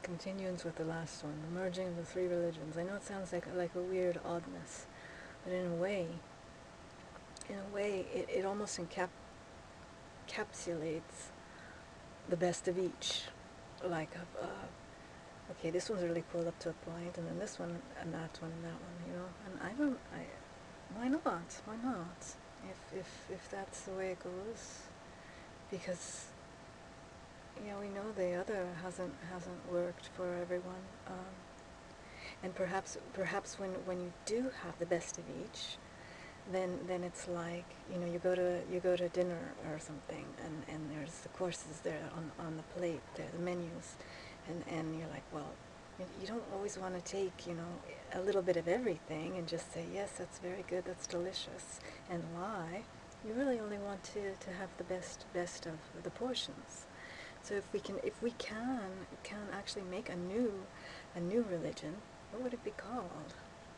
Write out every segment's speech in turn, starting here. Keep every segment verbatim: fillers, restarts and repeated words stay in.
continuance with the last one, the merging of the three religions. I know it sounds like like a weird oddness, but in a way, in a way, it, it almost encap encapsulates the best of each. Like, uh, okay, this one's really cool up to a point, and then this one, and that one, and that one, you know. And I don't, I, why not? Why not? If if if that's the way it goes, because yeah, we know the other hasn't hasn't worked for everyone, um, and perhaps perhaps when when you do have the best of each, then then it's like, you know, you go to you go to dinner or something, and and there's the courses there on on the plate, there the menus, and and you're like, well, you, you don't always want to take, you know, a little bit of everything and just say, yes, that's very good, that's delicious, and lie. You really only want to to have the best best of the portions. So if we can, if we can, can actually make a new, a new religion, what would it be called?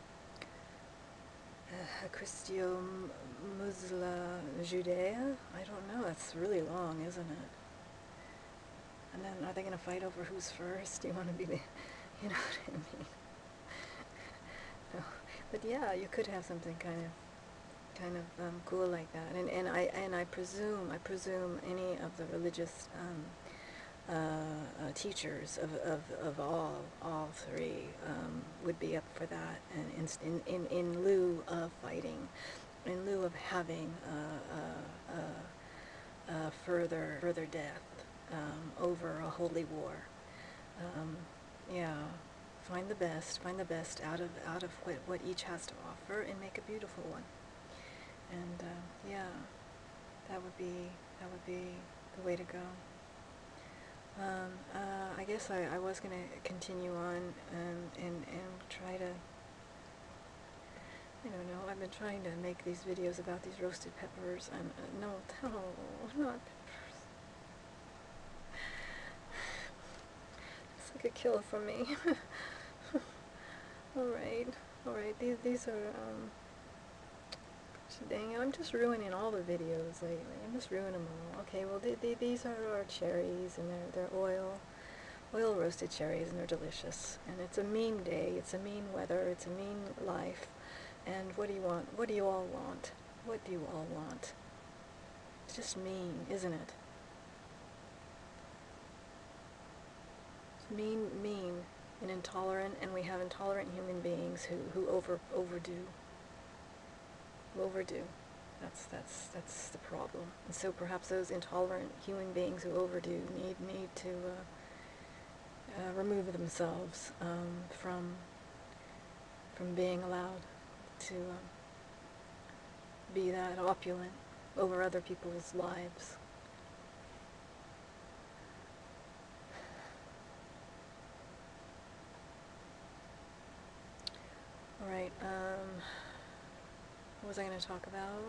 Uh, Christio Musla Judea? I don't know. That's really long, isn't it? And then are they going to fight over who's first? You want to be the, you know what I mean? No. But yeah, you could have something kind of, kind of um, cool like that. And and I and I presume I presume any of the religious um, Uh, uh, teachers of, of, of all all three um, would be up for that, and in, in, in lieu of fighting, in lieu of having uh, uh, uh, uh, further further death um, over a holy war. Um, yeah, find the best, find the best out of out of what, what each has to offer, and make a beautiful one. And uh, yeah, that would be that would be the way to go. Um, uh, I guess I, I was going to continue on um, and, and try to, I don't know, I've been trying to make these videos about these roasted peppers, and uh, no, no, not peppers. It's like a killer for me. Alright, alright, these, these are, um, dang it, I'm just ruining all the videos lately. I'm just ruining them all. Okay, well, th th these are our cherries, and they're, they're oil. Oil roasted cherries, and they're delicious. And it's a mean day, it's a mean weather, it's a mean life. And what do you want? What do you all want? What do you all want? It's just mean, isn't it? It's mean, mean, and intolerant, and we have intolerant human beings who, who over overdo. Who overdo. That's that's that's the problem. And so perhaps those intolerant human beings who overdo need need to uh, Uh, remove themselves um, from from being allowed to um, be that opulent over other people's lives. All right. Um, what was I going to talk about?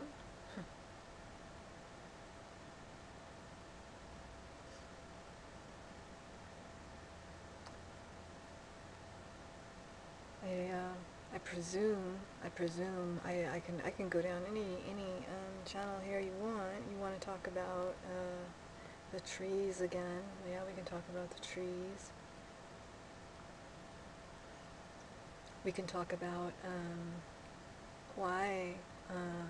I uh, I presume I presume I, I can I can go down any any um, channel here you want. You want to talk about uh, the trees again? Yeah, we can talk about the trees. We can talk about um, why uh,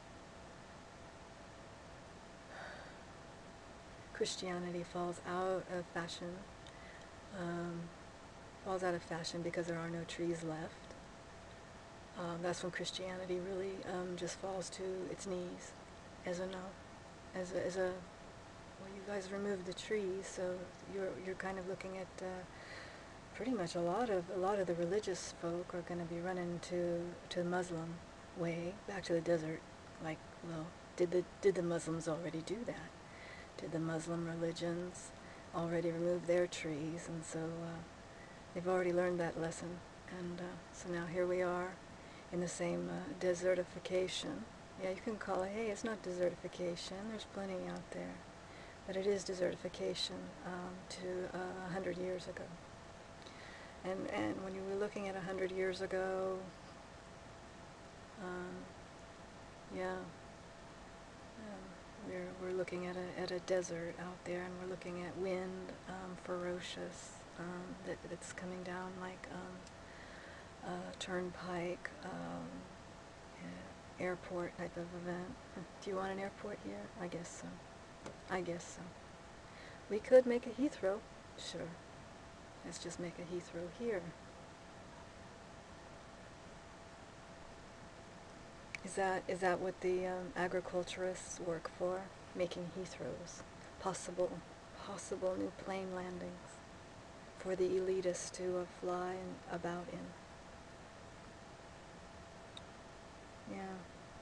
Christianity falls out of fashion. Um, falls out of fashion because there are no trees left. Um, that's when Christianity really um, just falls to its knees as a no, as a, as a well, you guys removed the trees, so you're you're kind of looking at uh, pretty much a lot of a lot of the religious folk are going to be running to to the Muslim way, back to the desert. Like, well, did the did the Muslims already do that? Did the Muslim religions already remove their trees? And so uh, they've already learned that lesson, and uh, so now here we are in the same uh, desertification. Yeah, you can call it, hey, it's not desertification, there's plenty out there, but it is desertification um, to uh, a hundred years ago. And and when you were looking at a hundred years ago, um, yeah, yeah, we're we're looking at a at a desert out there, and we're looking at wind, um, ferocious. um, that, that's coming down like um, uh, turnpike, um, uh, airport type of event. Do you want an airport here? I guess so. I guess so. We could make a Heathrow. Sure. Let's just make a Heathrow here. Is that is that what the um, agriculturists work for? Making Heathrows, possible, possible new plane landings for the elitists to uh, fly and about in. Yeah.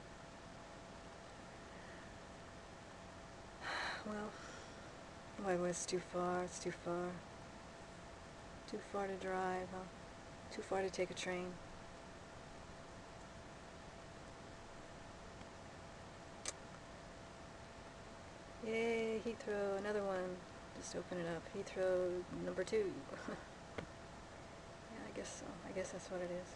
Well, why was it's too far? It's too far. Too far to drive. Huh? Too far to take a train. Yay, Heathrow, another one. Just open it up. Heathrow number two. Yeah, I guess so. I guess that's what it is.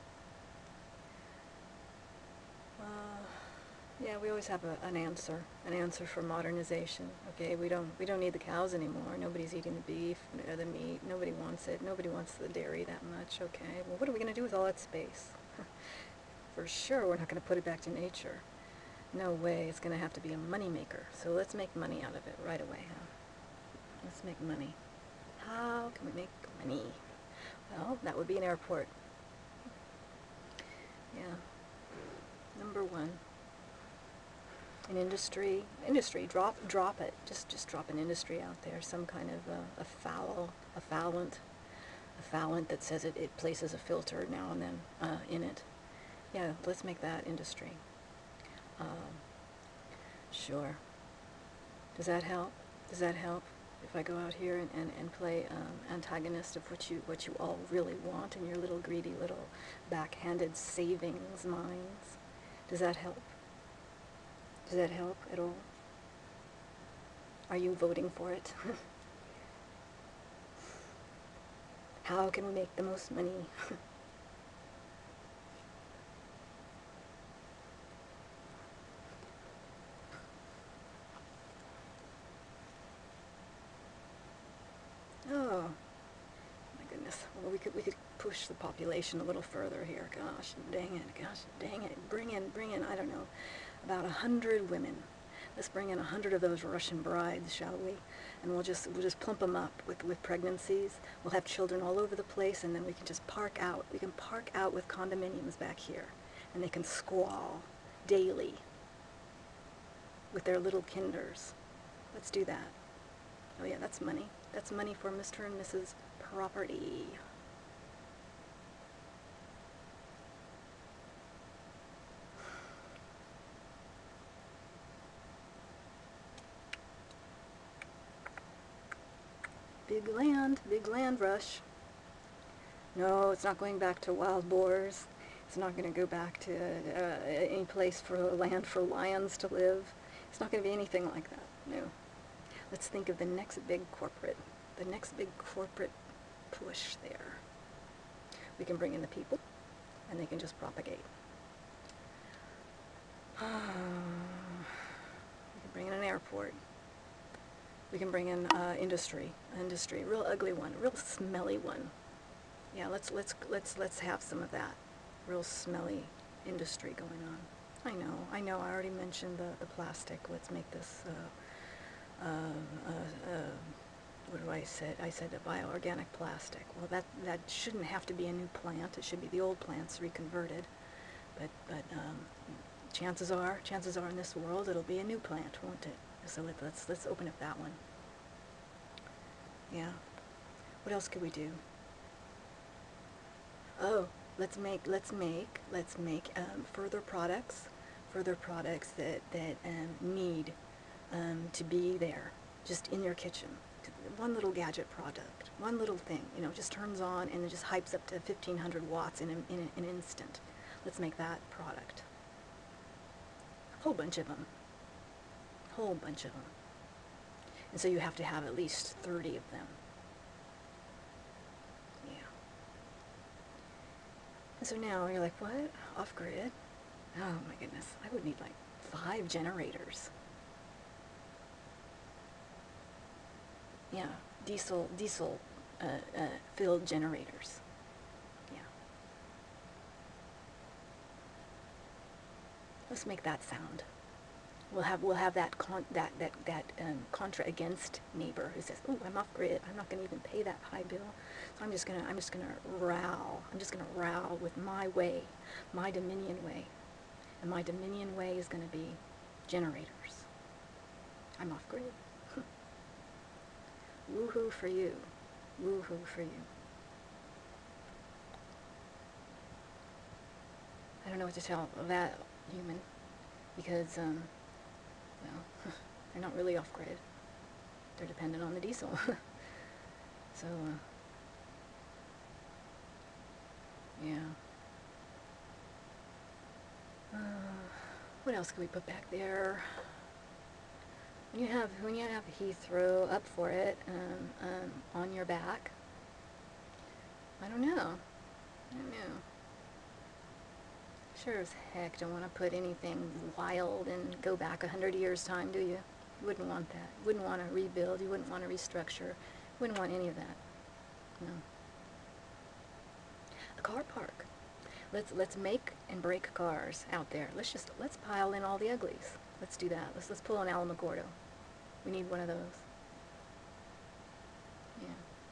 Uh, yeah, we always have a, an answer, an answer for modernization. Okay, we don't we don't need the cows anymore. Nobody's eating the beef, or the meat. Nobody wants it. Nobody wants the dairy that much. Okay, well, what are we going to do with all that space? For sure, we're not going to put it back to nature. No way. It's going to have to be a money maker. So let's make money out of it right away, huh? Let's make money. How can we make money? Well, that would be an airport. Yeah. Number one. An industry. Industry. Drop drop it. Just just drop an industry out there. Some kind of uh, a foul, a foulant. A foulant that says it, it places a filter now and then uh, in it. Yeah, let's make that industry. Um, sure. Does that help? Does that help? If I go out here and, and, and play um, antagonist of what you what you all really want in your little greedy little backhanded savings minds, does that help? Does that help at all? Are you voting for it? How can we make the most money? Oh, my goodness. Well, we could we could push the population a little further here. Gosh, dang it. Gosh, dang it. Bring in, bring in, I don't know, about a hundred women. Let's bring in a hundred of those Russian brides, shall we? And we'll just we'll just plump them up with, with pregnancies. We'll have children all over the place, and then we can just park out. We can park out with condominiums back here, and they can squall daily with their little kinders. Let's do that. Oh yeah, that's money. That's money for Mister and Missus Property. Big land, big land rush. No, it's not going back to wild boars. It's not going to go back to uh, any place for land for lions to live. It's not going to be anything like that. No. Let's think of the next big corporate, the next big corporate push there. We can bring in the people, and they can just propagate. We can bring in an airport. We can bring in uh, industry, industry, real ugly one, a real smelly one. Yeah, let's let's let's let's have some of that, real smelly industry going on. I know, I know. I already mentioned the the plastic. Let's make this. Uh, uh, uh, uh, what do I say? I said a bioorganic plastic. Well, that that shouldn't have to be a new plant. It should be the old plants reconverted. But but um, chances are, chances are in this world, it'll be a new plant, won't it? So let, let's let's open up that one. Yeah. What else could we do? Oh, let's make let's make let's make um, further products, further products that that um, need um, to be there, just in your kitchen. One little gadget product, one little thing, you know, just turns on and it just hypes up to fifteen hundred watts in, a, in a, an instant. Let's make that product. A whole bunch of them. Whole bunch of them. And so you have to have at least thirty of them. Yeah. And so now you're like, what? Off-grid? Oh my goodness. I would need like five generators. Yeah. Diesel, diesel uh, uh, filled generators. Yeah. Let's make that sound. We'll have we'll have that con that that that um, contra against neighbor who says, "Oh, I'm off grid. I'm not going to even pay that high bill. So I'm just gonna I'm just gonna row. I'm just gonna row with my way, my Dominion way, and my Dominion way is going to be generators. I'm off grid. Woohoo for you. Woohoo for you." I don't know what to tell that human because. Um, Well, they're not really off-grid. They're dependent on the diesel. So, uh, yeah. Uh, what else can we put back there? When you have when you have Heathrow up for it, um, um, on your back. I don't know. I don't know. Sure as heck don't want to put anything wild and go back a hundred years time, do you? You wouldn't want that. You wouldn't want to rebuild. You wouldn't want to restructure. You wouldn't want any of that. No. A car park. Let's let's make and break cars out there. Let's just let's pile in all the uglies. Let's do that. Let's let's pull an Alamogordo. We need one of those. Yeah.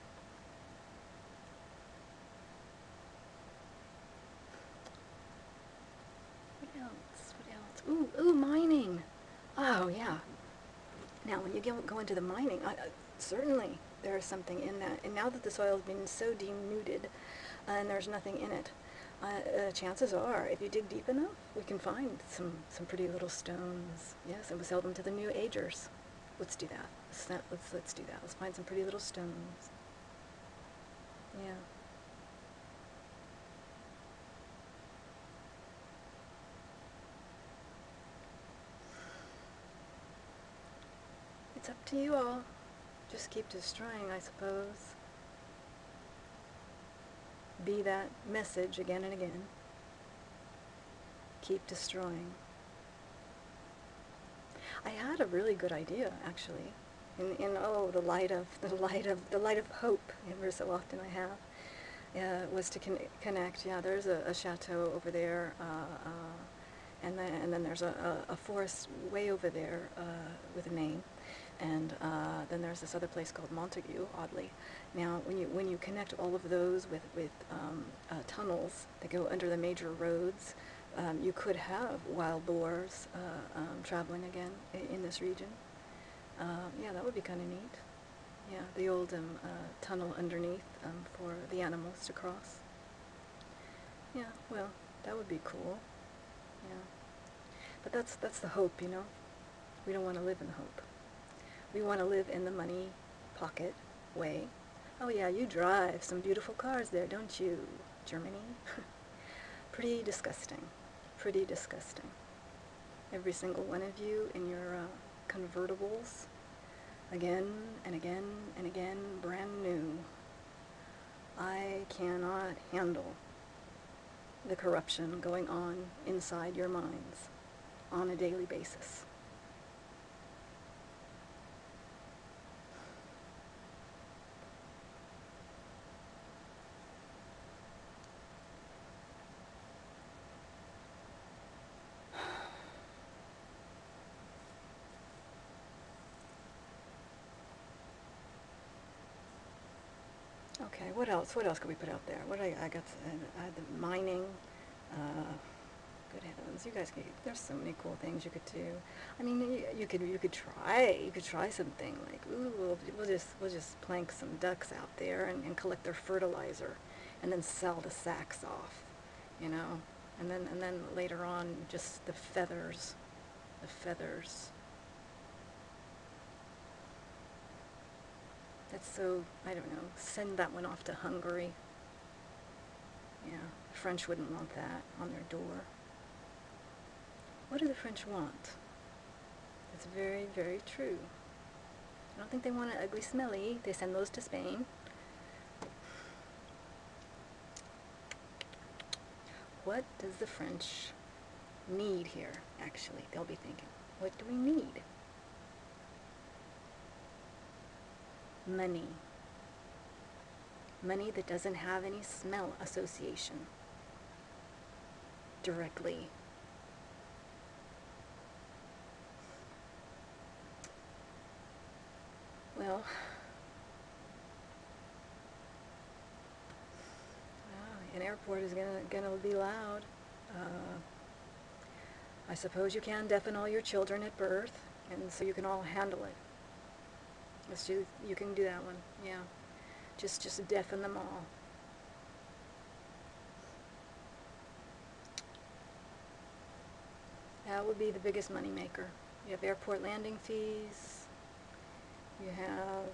What else? What else? Ooh, ooh, mining. Oh yeah. Now, when you go, go into the mining, I, uh, certainly there is something in that. And now that the soil has been so denuded, uh, and there's nothing in it, uh, uh, chances are, if you dig deep enough, we can find some, some pretty little stones. Yes, and we'll sell them to the new agers. Let's do that. Let's, not, let's, let's do that. Let's find some pretty little stones. Yeah. It's up to you all. Just keep destroying, I suppose. Be that message again and again. Keep destroying. I had a really good idea, actually, in, in oh, the light of the light of the light of hope. Ever so often I have, uh, was to con connect. Yeah, there's a, a chateau over there, uh, uh, and then and then there's a, a, a forest way over there uh, with a name. And uh, then there's this other place called Montague, oddly. Now, when you when you connect all of those with with um, uh, tunnels that go under the major roads, um, you could have wild boars uh, um, traveling again in, in this region. Uh, yeah, that would be kind of neat. Yeah, the old um, uh, tunnel underneath um, for the animals to cross. Yeah, well, that would be cool. Yeah, but that's that's the hope, you know. We don't want to live in hope. We want to live in the money pocket way. Oh yeah, you drive some beautiful cars there, don't you, Germany? Pretty disgusting. Pretty disgusting. Every single one of you in your uh, convertibles, again and again and again, brand new. I cannot handle the corruption going on inside your minds on a daily basis. Okay, what else? What else could we put out there? What I, I got? I had the mining. Uh, good heavens, you guys! Could, there's so many cool things you could do. I mean, you, you could you could try you could try something like ooh, we'll, we'll just we'll just plank some ducks out there and, and collect their fertilizer, and then sell the sacks off, you know, and then and then later on just the feathers, the feathers. That's so, I don't know, send that one off to Hungary. Yeah, the French wouldn't want that on their door. What do the French want? It's very, very true. I don't think they want an ugly smelly. They send those to Spain. What does the French need here, actually? They'll be thinking, what do we need? Money. Money that doesn't have any smell association directly. Well, an airport is gonna gonna be loud. Uh, I suppose you can deafen all your children at birth, and so you can all handle it. Let's do. You can do that one. Yeah, just just deafen them all. That would be the biggest money maker. You have airport landing fees. You have.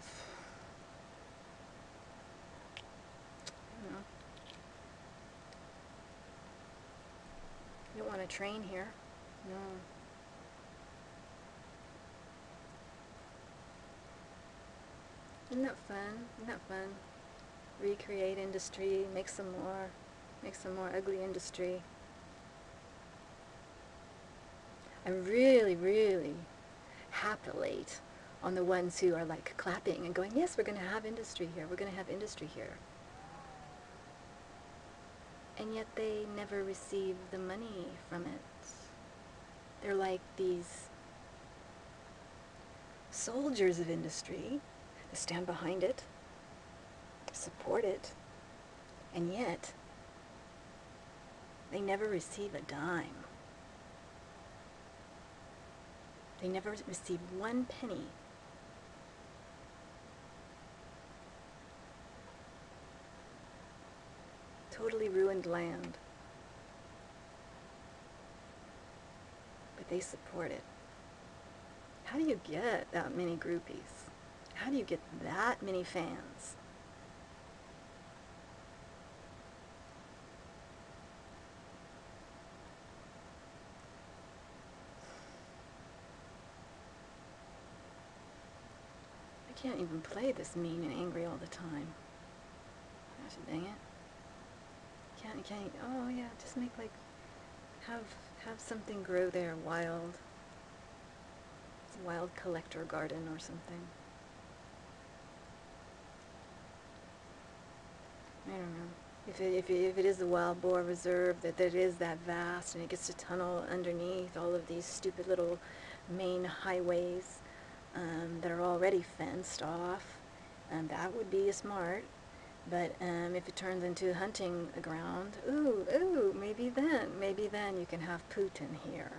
You know. You don't want to train here. No. Isn't that fun? Isn't that fun? Recreate industry, make some more, make some more ugly industry. I really, really happilate on the ones who are like clapping and going, yes, we're going to have industry here, we're going to have industry here. And yet they never receive the money from it. They're like these soldiers of industry that stand behind it, support it, and yet they never receive a dime. They never receive one penny. Totally ruined land. But they support it. How do you get that many groupies? How do you get that many fans? I can't even play this mean and angry all the time. Gosh dang it. Can't, can't, oh yeah, just make like, have, have something grow there wild. It's a wild collector garden or something. I don't know. If it, if, it, if it is the wild boar reserve, that, that it is that vast and it gets to tunnel underneath all of these stupid little main highways um, that are already fenced off, um, that would be smart. But um, if it turns into a hunting ground, ooh, ooh, maybe then, maybe then you can have Putin here.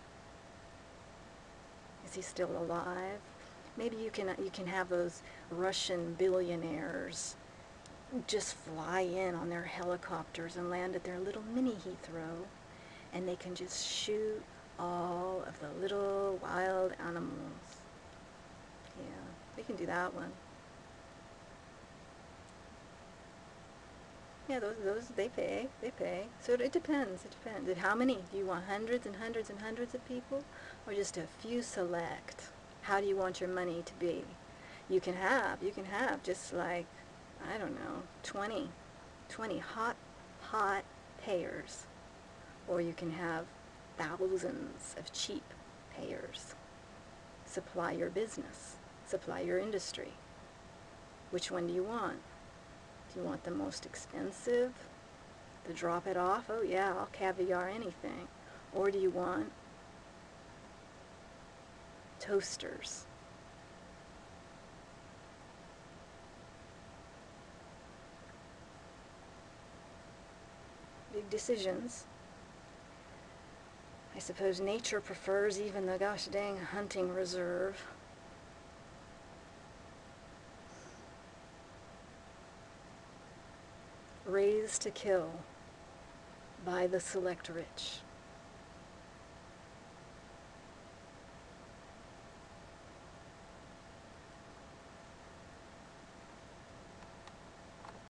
Is he still alive? Maybe you can you can have those Russian billionaires just fly in on their helicopters and land at their little mini Heathrow, and they can just shoot all of the little wild animals. Yeah, we can do that one. Yeah, those, those, they pay, they pay. So it, it depends, it depends. How many? Do you want hundreds and hundreds and hundreds of people? Or just a few select? How do you want your money to be? You can have, you can have just like, I don't know, twenty, twenty hot, hot payers. Or you can have thousands of cheap payers. Supply your business, supply your industry. Which one do you want? Do you want the most expensive? The drop it off? Oh yeah, I'll caviar anything. Or do you want toasters? Big decisions. I suppose nature prefers even the gosh dang hunting reserve. Raised to kill by the select rich.